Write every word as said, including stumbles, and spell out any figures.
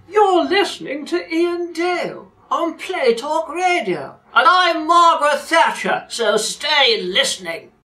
You're listening to Ian Dale on Play Talk Radio. And I'm Margaret Thatcher, so stay listening.